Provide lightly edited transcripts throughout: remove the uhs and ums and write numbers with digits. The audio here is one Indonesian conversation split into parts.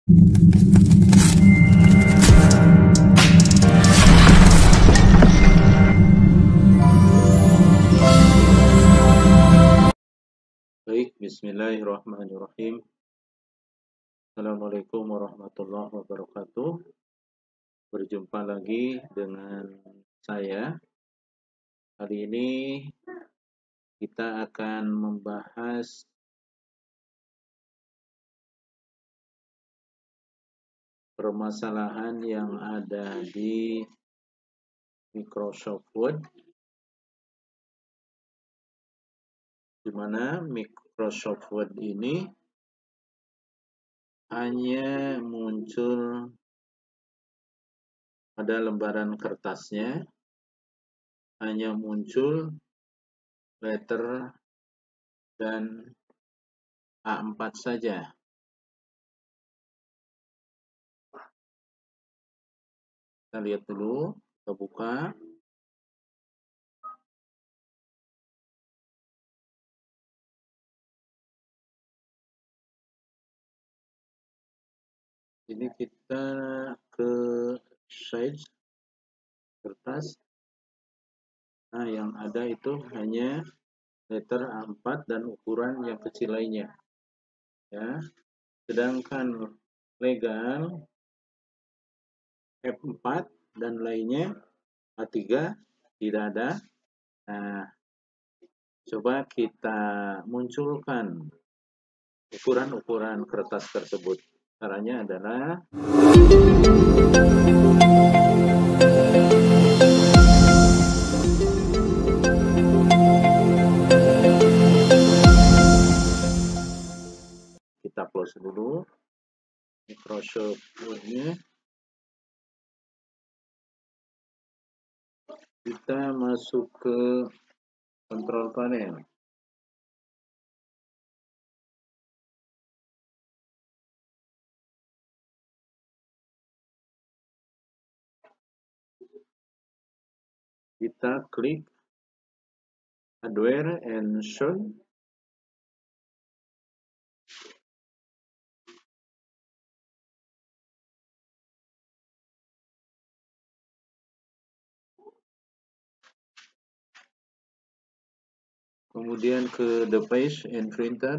Baik, bismillahirrahmanirrahim. Assalamualaikum warahmatullahi wabarakatuh. Berjumpa lagi dengan saya. Hari ini kita akan membahas permasalahan yang ada di Microsoft Word, di mana Microsoft Word ini hanya muncul pada lembaran kertasnya, hanya muncul letter dan A4 saja. Kita lihat dulu, kita buka. Ini kita ke size kertas. Nah, yang ada itu hanya letter A4 dan ukuran yang kecil lainnya. Ya. Sedangkan legal F4 dan lainnya A3 tidak ada. Nah, coba kita munculkan ukuran-ukuran kertas tersebut. Caranya adalah kita close dulu Microsoft Word-nya. Kita masuk ke control panel. Kita klik hardware and show. Kemudian ke the page and printer.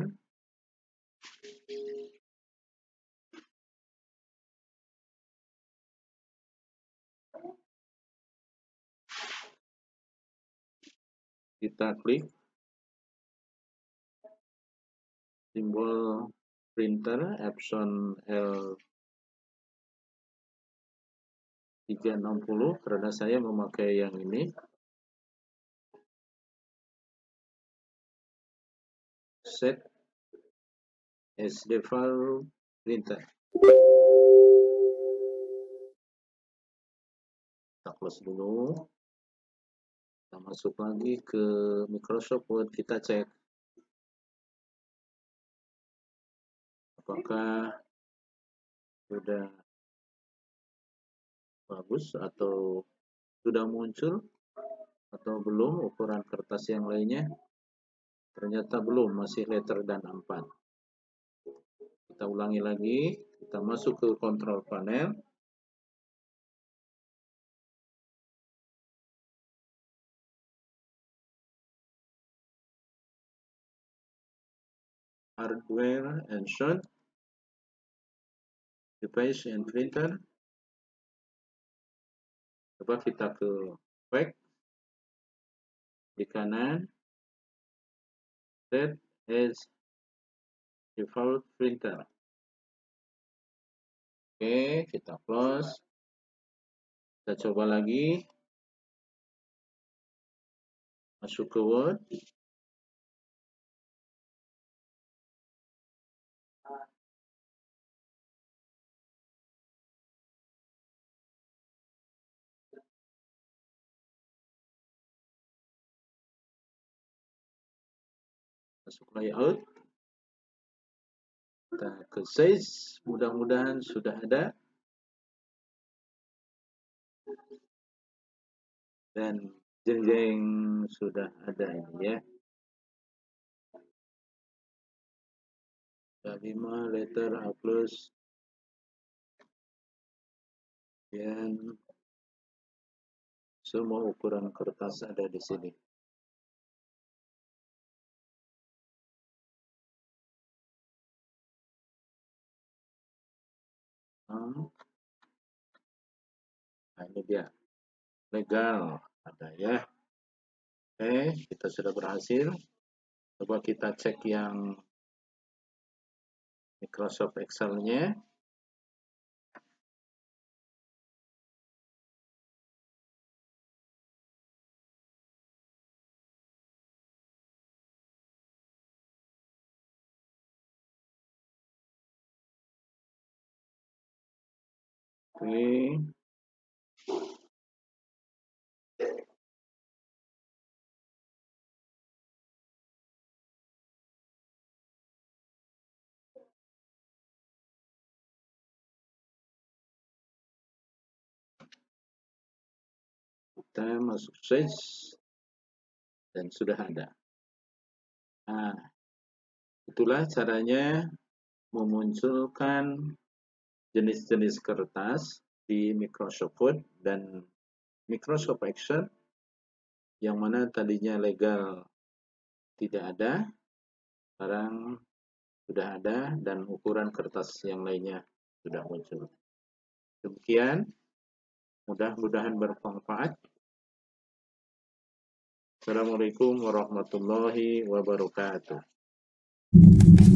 Kita klik simbol printer Epson L360 karena saya memakai yang ini. Set as default printer. Kita close dulu. Kita masuk lagi ke Microsoft Word. Kita cek apakah sudah bagus atau sudah muncul atau belum ukuran kertas yang lainnya. Ternyata belum, masih letter dan A4. Kita ulangi lagi, kita masuk ke control panel. Hardware and show. Device and printer. Coba kita ke back. Di kanan. Set as default printer. Oke, kita close. Kita coba lagi. Masuk ke Word. Masuk layout. Kita ke size. Mudah-mudahan sudah ada. Dan jeng-jeng sudah ada ini ya. 5 letter A+. Dan semua ukuran kertas ada di sini. Nah, ini dia. Legal. Ada ya. Oke, kita sudah berhasil. Coba kita cek yang Microsoft Excel-nya. Oke. Kita masuk search dan sudah ada. Nah, itulah caranya memunculkan jenis-jenis kertas di Microsoft Word dan Microsoft Excel yang mana tadinya legal tidak ada, sekarang sudah ada dan ukuran kertas yang lainnya sudah muncul. Demikian, mudah-mudahan bermanfaat. Assalamualaikum warahmatullahi wabarakatuh.